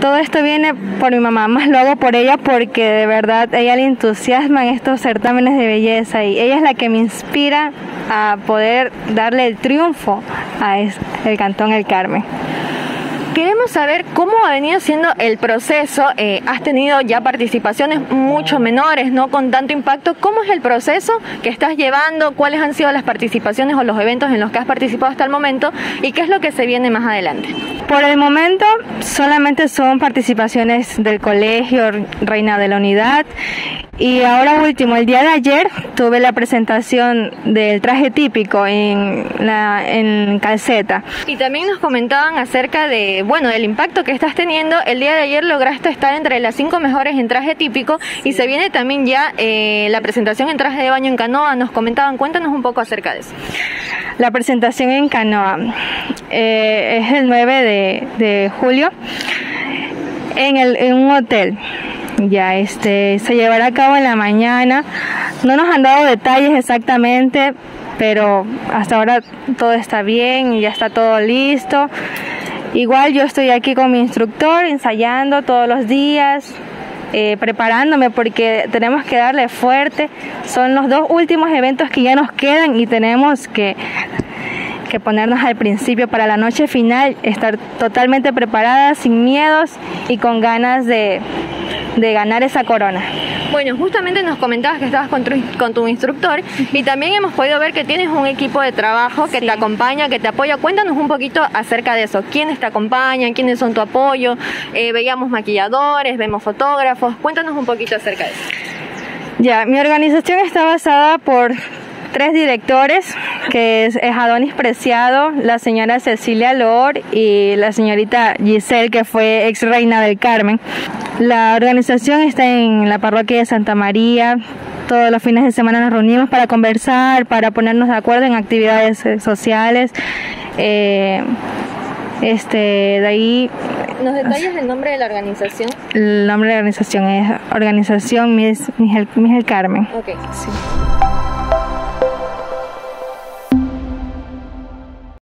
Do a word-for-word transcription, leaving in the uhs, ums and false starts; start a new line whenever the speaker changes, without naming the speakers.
todo esto viene por mi mamá, más lo hago por ella porque de verdad a ella le entusiasman estos certámenes de belleza y ella es la que me inspira a poder darle el triunfo a el Cantón El Carmen.
Queremos saber cómo ha venido siendo el proceso. Eh, has tenido ya participaciones mucho menores, no con tanto impacto. ¿Cómo es el proceso que estás llevando? ¿Cuáles han sido las participaciones o los eventos en los que has participado hasta el momento? ¿Y qué es lo que se viene más adelante?
Por el momento solamente son participaciones del colegio Reina de la Unidad. Y ahora último, el día de ayer tuve la presentación del traje típico en, la, en Calceta.
Y también nos comentaban acerca de, bueno, del impacto que estás teniendo. El día de ayer lograste estar entre las cinco mejores en traje típico y se viene también ya eh, la presentación en traje de baño en canoa. Nos comentaban, cuéntanos un poco acerca de eso.
La presentación en canoa eh, es el nueve de, de julio en, el, en un hotel. Ya este se llevará a cabo en la mañana. No nos han dado detalles exactamente, pero hasta ahora todo está bien, ya está todo listo. Igual yo estoy aquí con mi instructor ensayando todos los días, eh, preparándome porque tenemos que darle fuerte. Son los dos últimos eventos que ya nos quedan y tenemos que que ponernos al principio para la noche final, estar totalmente preparadas, sin miedos y con ganas de, de ganar esa corona.
Bueno, justamente nos comentabas que estabas con tu, con tu instructor y también hemos podido ver que tienes un equipo de trabajo que sí te acompaña, que te apoya. Cuéntanos un poquito acerca de eso. ¿Quiénes te acompañan? ¿Quiénes son tu apoyo? Eh, veíamos maquilladores, vemos fotógrafos. Cuéntanos un poquito acerca de eso.
Ya, mi organización está basada por tres directores, que es, es Adonis Preciado, la señora Cecilia Lor y la señorita Giselle, que fue ex reina del Carmen. La organización está en la parroquia de Santa María. Todos los fines de semana nos reunimos para conversar, para ponernos de acuerdo en actividades eh, sociales. Eh, este, de ahí...
¿Nos detallas el nombre de la organización?
El nombre de la organización es Organización Miss El Carmen.
Ok.
Sí.